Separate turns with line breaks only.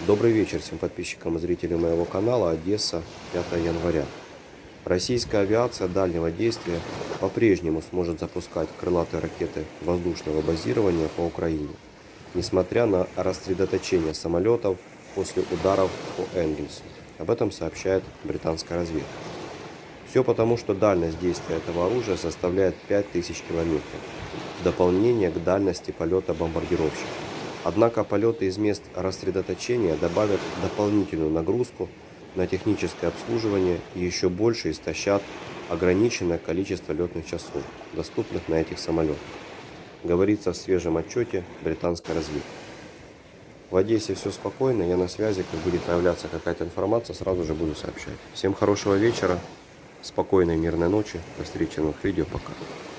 Добрый вечер всем подписчикам и зрителям моего канала. Одесса, 5 января. Российская авиация дальнего действия по-прежнему сможет запускать крылатые ракеты воздушного базирования по Украине, несмотря на рассредоточение самолетов после ударов по Энгельсу. Об этом сообщает британская разведка. Все потому, что дальность действия этого оружия составляет 5000 километров, в дополнение к дальности полета бомбардировщиков. Однако полеты из мест рассредоточения добавят дополнительную нагрузку на техническое обслуживание и еще больше истощат ограниченное количество летных часов, доступных на этих самолетах, говорится в свежем отчете британской разведки. В Одессе все спокойно, я на связи, как будет появляться какая-то информация, сразу же буду сообщать. Всем хорошего вечера, спокойной мирной ночи, до встречи в новых видео, пока.